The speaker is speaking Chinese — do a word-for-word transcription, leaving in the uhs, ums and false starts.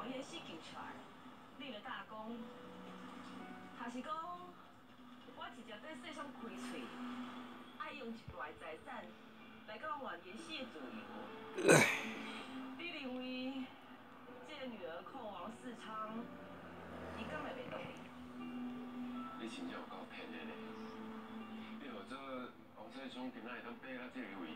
伊个死救出来，你著甲讲，还是讲我直接对世上开喙，爱用一大财产来甲我原死的自由。你认为这个女儿寇王四昌，伊敢会袂同意？ 你真正有够骗的咧！你或者王世聪今仔会当爬到这个位